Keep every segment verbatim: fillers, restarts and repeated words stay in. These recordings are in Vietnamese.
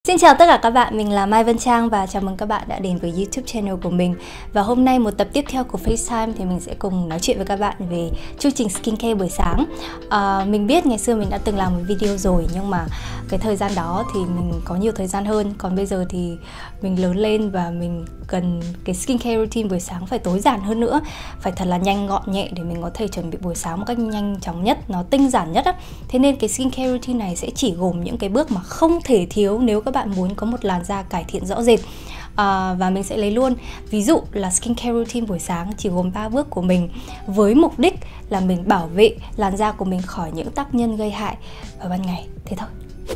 Xin chào tất cả các bạn, mình là Mai Vân Trang và chào mừng các bạn đã đến với YouTube channel của mình. Và hôm nay một tập tiếp theo của FaceTime thì mình sẽ cùng nói chuyện với các bạn về chu trình skincare buổi sáng. à, Mình biết ngày xưa mình đã từng làm một video rồi, nhưng mà cái thời gian đó thì mình có nhiều thời gian hơn. Còn bây giờ thì mình lớn lên và mình cần cái skincare routine buổi sáng phải tối giản hơn nữa, phải thật là nhanh gọn nhẹ để mình có thể chuẩn bị buổi sáng một cách nhanh chóng nhất, nó tinh giản nhất á. Thế nên cái skincare routine này sẽ chỉ gồm những cái bước mà không thể thiếu nếu các bạn muốn có một làn da cải thiện rõ rệt. À, và mình sẽ lấy luôn ví dụ là skincare routine buổi sáng chỉ gồm ba bước của mình, với mục đích là mình bảo vệ làn da của mình khỏi những tác nhân gây hại vào ban ngày. Thế thôi.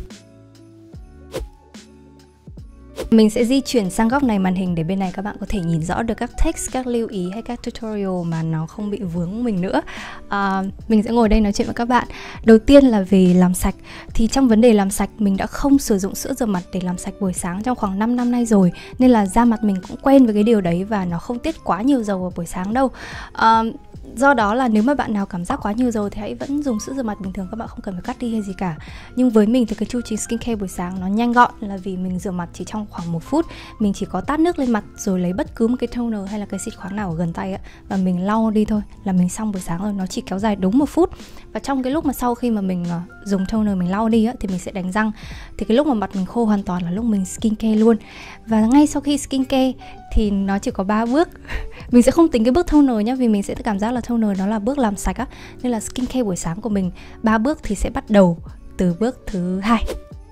Mình sẽ di chuyển sang góc này màn hình để bên này các bạn có thể nhìn rõ được các text, các lưu ý hay các tutorial mà nó không bị vướng mình nữa. à, Mình sẽ ngồi đây nói chuyện với các bạn. Đầu tiên là về làm sạch. Thì trong vấn đề làm sạch, mình đã không sử dụng sữa rửa mặt để làm sạch buổi sáng trong khoảng năm năm nay rồi, nên là da mặt mình cũng quen với cái điều đấy và nó không tiết quá nhiều dầu vào buổi sáng đâu. à, Do đó là nếu mà bạn nào cảm giác quá nhiều dầu thì hãy vẫn dùng sữa rửa mặt bình thường, các bạn không cần phải cắt đi hay gì cả. Nhưng với mình thì cái chu trình skincare buổi sáng nó nhanh gọn, là vì mình rửa mặt chỉ trong khoảng một phút. Mình chỉ có tát nước lên mặt rồi lấy bất cứ một cái toner hay là cái xịt khoáng nào ở gần tay á, và mình lau đi thôi là mình xong buổi sáng rồi. Nó chỉ kéo dài đúng một phút. Và trong cái lúc mà sau khi mà mình uh, dùng toner mình lau đi á, thì mình sẽ đánh răng. Thì cái lúc mà mặt mình khô hoàn toàn là lúc mình skincare luôn. Và ngay sau khi skincare thì nó chỉ có ba bước. Mình sẽ không tính cái bước toner nhá, vì mình sẽ cảm giác là toner nó là bước làm sạch á, nên là skincare buổi sáng của mình ba bước thì sẽ bắt đầu từ bước thứ hai.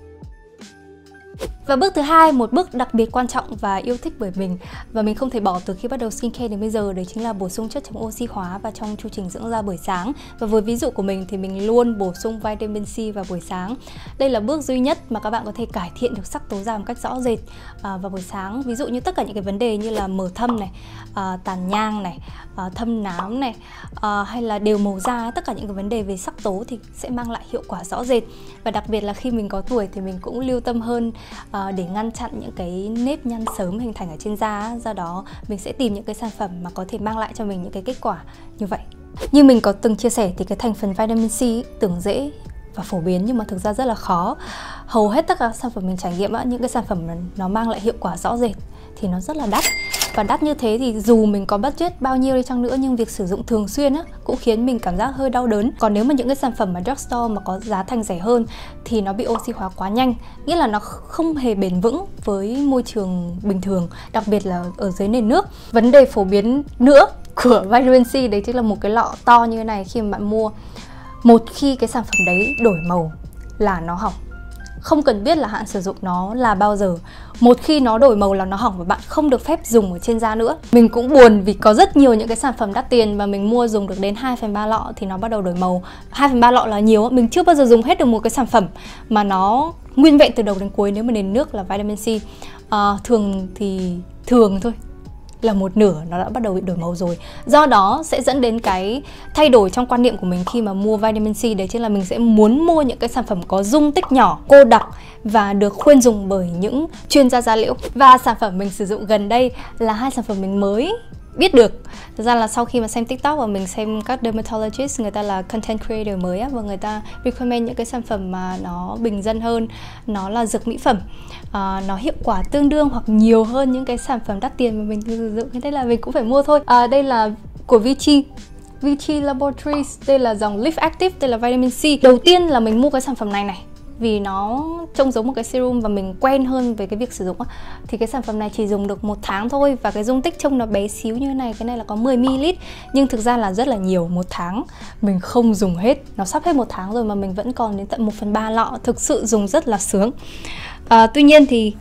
Và bước thứ hai, một bước đặc biệt quan trọng và yêu thích bởi mình và mình không thể bỏ từ khi bắt đầu skincare đến bây giờ, đấy chính là bổ sung chất chống oxy hóa vào trong chu trình dưỡng da buổi sáng. Và với ví dụ của mình thì mình luôn bổ sung vitamin C vào buổi sáng. Đây là bước duy nhất mà các bạn có thể cải thiện được sắc tố da một cách rõ rệt à, vào buổi sáng. Ví dụ như tất cả những cái vấn đề như là mờ thâm này, à, tàn nhang này, à, thâm nám này, à, hay là đều màu da, tất cả những cái vấn đề về sắc tố thì sẽ mang lại hiệu quả rõ rệt. Và đặc biệt là khi mình có tuổi thì mình cũng lưu tâm hơn à, để ngăn chặn những cái nếp nhăn sớm hình thành ở trên da. Do đó mình sẽ tìm những cái sản phẩm mà có thể mang lại cho mình những cái kết quả như vậy. Như mình có từng chia sẻ thì cái thành phần vitamin C ý, tưởng dễ và phổ biến nhưng mà thực ra rất là khó. Hầu hết tất cả các sản phẩm mình trải nghiệm á, những cái sản phẩm nó mang lại hiệu quả rõ rệt thì nó rất là đắt. Và đắt như thế thì dù mình có budget bao nhiêu đi chăng nữa, nhưng việc sử dụng thường xuyên á, cũng khiến mình cảm giác hơi đau đớn. Còn nếu mà những cái sản phẩm mà drugstore mà có giá thành rẻ hơn thì nó bị oxy hóa quá nhanh, nghĩa là nó không hề bền vững với môi trường bình thường, đặc biệt là ở dưới nền nước. Vấn đề phổ biến nữa của vitamin C đấy chính là một cái lọ to như thế này. Khi mà bạn mua, một khi cái sản phẩm đấy đổi màu là nó hỏng. Không cần biết là hạn sử dụng nó là bao giờ, một khi nó đổi màu là nó hỏng và bạn không được phép dùng ở trên da nữa. Mình cũng buồn vì có rất nhiều những cái sản phẩm đắt tiền mà mình mua dùng được đến hai phần ba lọ thì nó bắt đầu đổi màu. hai phần ba lọ là nhiều, mình chưa bao giờ dùng hết được một cái sản phẩm mà nó nguyên vẹn từ đầu đến cuối nếu mà nền nước là vitamin C. à, Thường thì thường thôi là một nửa nó đã bắt đầu bị đổi màu rồi. Do đó sẽ dẫn đến cái thay đổi trong quan niệm của mình khi mà mua vitamin C. Đấy chính là mình sẽ muốn mua những cái sản phẩm có dung tích nhỏ, cô đọng và được khuyên dùng bởi những chuyên gia da liễu. Và sản phẩm mình sử dụng gần đây là hai sản phẩm mình mới biết được. Thực ra là sau khi mà xem TikTok và mình xem các dermatologist, người ta là content creator mới á, và người ta recommend những cái sản phẩm mà nó bình dân hơn, nó là dược mỹ phẩm, à, nó hiệu quả tương đương hoặc nhiều hơn những cái sản phẩm đắt tiền mà mình sử dụng, thế nên là mình cũng phải mua thôi. à, Đây là của Vichy Vichy Laboratories, đây là dòng Lift Active, đây là vitamin C. Đầu tiên là mình mua cái sản phẩm này này vì nó trông giống một cái serum và mình quen hơn về cái việc sử dụng á. Thì cái sản phẩm này chỉ dùng được một tháng thôi và cái dung tích trông nó bé xíu như thế này. Cái này là có mười mi li lít nhưng thực ra là rất là nhiều. Một tháng mình không dùng hết, nó sắp hết một tháng rồi mà mình vẫn còn đến tận một phần ba lọ. Thực sự dùng rất là sướng. à, Tuy nhiên thì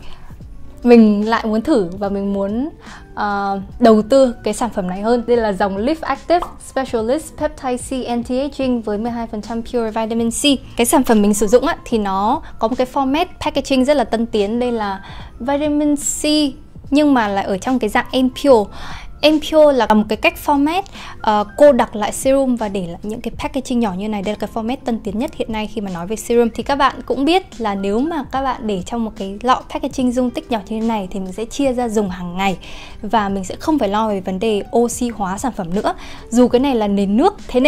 mình lại muốn thử và mình muốn uh, đầu tư cái sản phẩm này hơn. Đây là dòng Lift Active Specialist Peptide C Anti-Aging với mười hai phần trăm Pure Vitamin C. Cái sản phẩm mình sử dụng á, thì nó có một cái format packaging rất là tân tiến. Đây là vitamin C nhưng mà lại ở trong cái dạng ampoule. Ampoule là một cái cách format uh, cô đặc lại serum và để lại những cái packaging nhỏ như này. Đây là cái format tân tiến nhất hiện nay khi mà nói về serum. Thì các bạn cũng biết là nếu mà các bạn để trong một cái lọ packaging dung tích nhỏ như thế này thì mình sẽ chia ra dùng hàng ngày và mình sẽ không phải lo về vấn đề oxy hóa sản phẩm nữa. Dù cái này là nền nước, thế nên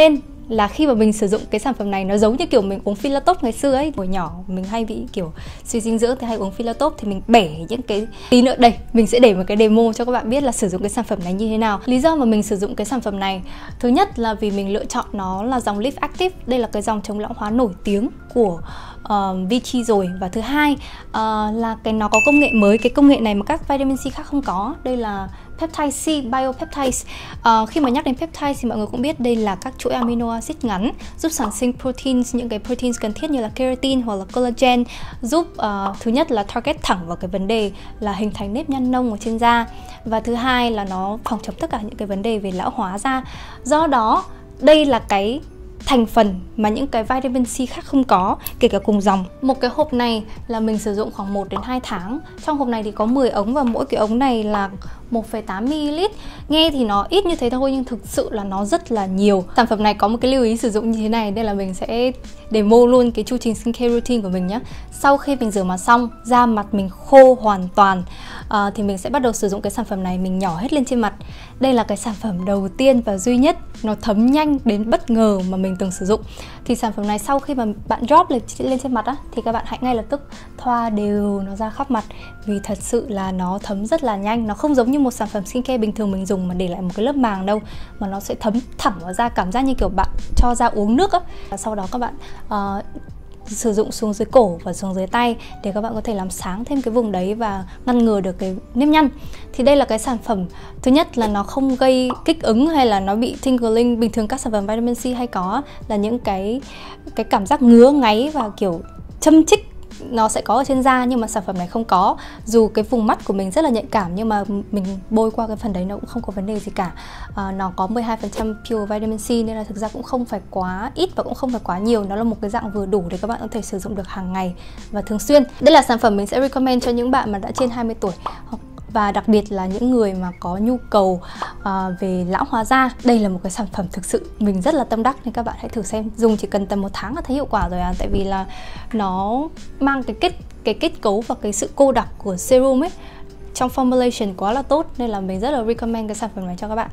là khi mà mình sử dụng cái sản phẩm này nó giống như kiểu mình uống Philatop ngày xưa ấy. Hồi nhỏ mình hay bị kiểu suy dinh dưỡng thì hay uống Philatop, thì mình bẻ những cái tí nữa đây mình sẽ để một cái demo cho các bạn biết là sử dụng cái sản phẩm này như thế nào. Lý do mà mình sử dụng cái sản phẩm này, thứ nhất là vì mình lựa chọn nó là dòng Live Active. Đây là cái dòng chống lão hóa nổi tiếng của uh, Vichy rồi. Và thứ hai uh, là cái nó có công nghệ mới, cái công nghệ này mà các vitamin C khác không có. Đây là Peptide C, Biopeptides. Uh, khi mà nhắc đến peptides thì mọi người cũng biết đây là các chuỗi amino acid ngắn giúp sản sinh proteins, những cái proteins cần thiết như là keratin hoặc là collagen, giúp uh, thứ nhất là target thẳng vào cái vấn đề là hình thành nếp nhăn nông ở trên da, và thứ hai là nó phòng chống tất cả những cái vấn đề về lão hóa da. Do đó đây là cái thành phần mà những cái vitamin C khác không có, kể cả cùng dòng. Một cái hộp này là mình sử dụng khoảng một đến hai tháng. Trong hộp này thì có mười ống và mỗi cái ống này là một phẩy tám mi li lít. Nghe thì nó ít như thế thôi nhưng thực sự là nó rất là nhiều. Sản phẩm này có một cái lưu ý sử dụng như thế này, nên là mình sẽ demo luôn cái chu trình skincare routine của mình nhé. Sau khi mình rửa mặt xong, da mặt mình khô hoàn toàn uh, thì mình sẽ bắt đầu sử dụng cái sản phẩm này, mình nhỏ hết lên trên mặt. Đây là cái sản phẩm đầu tiên và duy nhất nó thấm nhanh đến bất ngờ mà mình từng sử dụng. Thì sản phẩm này sau khi mà bạn drop lên, lên trên mặt á, thì các bạn hãy ngay lập tức thoa đều nó ra khắp mặt, vì thật sự là nó thấm rất là nhanh. Nó không giống như một sản phẩm skincare bình thường mình dùng mà để lại một cái lớp màng đâu, mà nó sẽ thấm thẳng vào da, cảm giác như kiểu bạn cho da uống nước á. Và sau đó các bạn uh, sử dụng xuống dưới cổ và xuống dưới tay để các bạn có thể làm sáng thêm cái vùng đấy và ngăn ngừa được cái nếp nhăn. Thì đây là cái sản phẩm thứ nhất là nó không gây kích ứng hay là nó bị tingling. Bình thường các sản phẩm vitamin C hay có là những cái cái cảm giác ngứa ngáy và kiểu châm chích nó sẽ có ở trên da, nhưng mà sản phẩm này không có. Dù cái vùng mắt của mình rất là nhạy cảm nhưng mà mình bôi qua cái phần đấy nó cũng không có vấn đề gì cả. à, Nó có mười hai phần trăm pure vitamin C nên là thực ra cũng không phải quá ít và cũng không phải quá nhiều. Nó là một cái dạng vừa đủ để các bạn có thể sử dụng được hàng ngày và thường xuyên. Đây là sản phẩm mình sẽ recommend cho những bạn mà đã trên hai mươi tuổi, và đặc biệt là những người mà có nhu cầu uh, về lão hóa da. Đây là một cái sản phẩm thực sự mình rất là tâm đắc, nên các bạn hãy thử xem. Dùng chỉ cần tầm một tháng là thấy hiệu quả rồi à. Tại vì là nó mang cái kết cái kết cấu và cái sự cô đặc của serum ấy trong formulation quá là tốt, nên là mình rất là recommend cái sản phẩm này cho các bạn.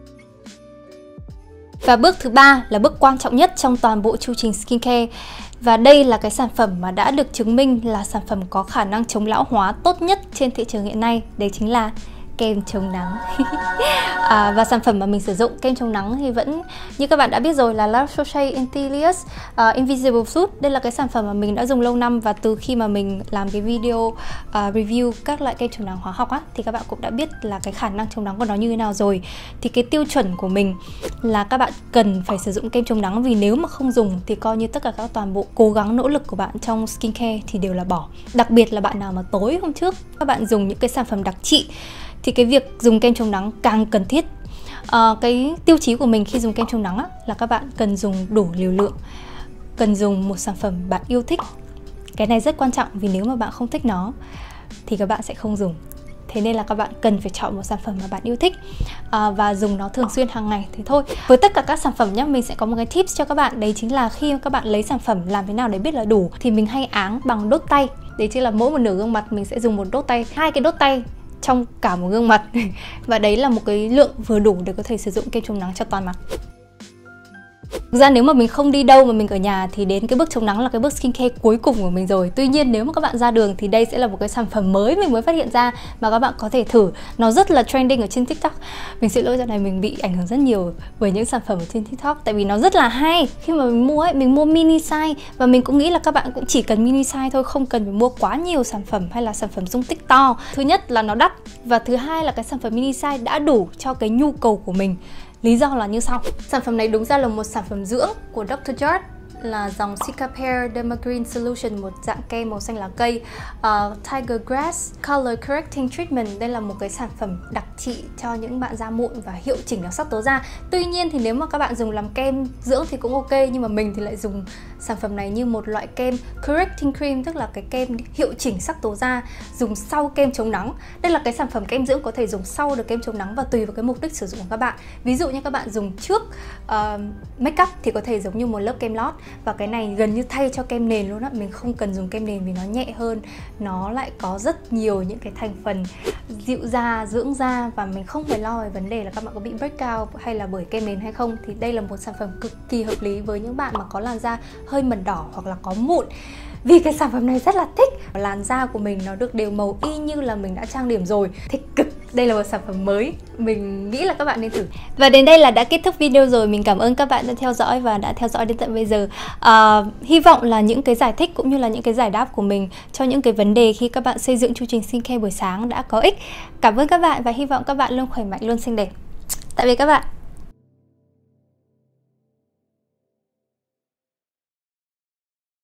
Và bước thứ ba là bước quan trọng nhất trong toàn bộ chu trình skincare. Và đây là cái sản phẩm mà đã được chứng minh là sản phẩm có khả năng chống lão hóa tốt nhất trên thị trường hiện nay. Đấy chính là kem chống nắng. à, Và sản phẩm mà mình sử dụng kem chống nắng thì vẫn như các bạn đã biết rồi là La Roche-Posay uh, Invisible Fruit. Đây là cái sản phẩm mà mình đã dùng lâu năm, và từ khi mà mình làm cái video uh, review các loại kem chống nắng hóa học á, thì các bạn cũng đã biết là cái khả năng chống nắng của nó như thế nào rồi. Thì cái tiêu chuẩn của mình là các bạn cần phải sử dụng kem chống nắng, vì nếu mà không dùng thì coi như tất cả các toàn bộ cố gắng nỗ lực của bạn trong skincare thì đều là bỏ. Đặc biệt là bạn nào mà tối hôm trước các bạn dùng những cái sản phẩm đặc trị thì cái việc dùng kem chống nắng càng cần thiết. à, Cái tiêu chí của mình khi dùng kem chống nắng á, là các bạn cần dùng đủ liều lượng, cần dùng một sản phẩm bạn yêu thích. Cái này rất quan trọng, vì nếu mà bạn không thích nó thì các bạn sẽ không dùng. Thế nên là các bạn cần phải chọn một sản phẩm mà bạn yêu thích à, và dùng nó thường xuyên hàng ngày. Thế thôi. Với tất cả các sản phẩm nhé, mình sẽ có một cái tips cho các bạn. Đấy chính là khi các bạn lấy sản phẩm làm thế nào để biết là đủ, thì mình hay áng bằng đốt tay. Đấy chính là mỗi một nửa gương mặt mình sẽ dùng một đốt tay, hai cái đốt tay trong cả một gương mặt. Và đấy là một cái lượng vừa đủ để có thể sử dụng kem chống nắng cho toàn mặt. Thực ra nếu mà mình không đi đâu mà mình ở nhà thì đến cái bước chống nắng là cái bước skincare cuối cùng của mình rồi. Tuy nhiên nếu mà các bạn ra đường thì đây sẽ là một cái sản phẩm mới mình mới phát hiện ra mà các bạn có thể thử. Nó rất là trending ở trên TikTok. Mình xin lỗi, dạo này mình bị ảnh hưởng rất nhiều bởi những sản phẩm ở trên TikTok, tại vì nó rất là hay. Khi mà mình mua ấy, mình mua mini size, và mình cũng nghĩ là các bạn cũng chỉ cần mini size thôi, không cần phải mua quá nhiều sản phẩm hay là sản phẩm dung tích to. Thứ nhất là nó đắt, và thứ hai là cái sản phẩm mini size đã đủ cho cái nhu cầu của mình. Lý do là như sau. Sản phẩm này đúng ra là một sản phẩm dưỡng của Doctor Jart, là dòng Cicapair Dermagreen Solution, một dạng kem màu xanh lá cây. uh, Tiger Grass Color Correcting Treatment. Đây là một cái sản phẩm đặc trị cho những bạn da mụn và hiệu chỉnh được sắc tố da. Tuy nhiên thì nếu mà các bạn dùng làm kem dưỡng thì cũng ok, nhưng mà mình thì lại dùng sản phẩm này như một loại kem correcting cream, tức là cái kem hiệu chỉnh sắc tố da dùng sau kem chống nắng. Đây là cái sản phẩm kem dưỡng có thể dùng sau được kem chống nắng và tùy vào cái mục đích sử dụng của các bạn. Ví dụ như các bạn dùng trước uh, make up thì có thể giống như một lớp kem lót, và cái này gần như thay cho kem nền luôn á. Mình không cần dùng kem nền vì nó nhẹ hơn, nó lại có rất nhiều những cái thành phần dịu da, dưỡng da, và mình không phải lo về vấn đề là các bạn có bị breakout hay là bởi kem nền hay không. Thì đây là một sản phẩm cực kỳ hợp lý với những bạn mà có làn da hơi mẩn đỏ hoặc là có mụn. Vì cái sản phẩm này rất là thích, làn da của mình nó được đều màu y như là mình đã trang điểm rồi, thích cực. Đây là một sản phẩm mới, mình nghĩ là các bạn nên thử. Và đến đây là đã kết thúc video rồi. Mình cảm ơn các bạn đã theo dõi và đã theo dõi đến tận bây giờ. à, Hy vọng là những cái giải thích cũng như là những cái giải đáp của mình cho những cái vấn đề khi các bạn xây dựng chu trình skincare buổi sáng đã có ích. Cảm ơn các bạn và hy vọng các bạn luôn khỏe mạnh, luôn xinh đẹp. Tạm biệt các bạn.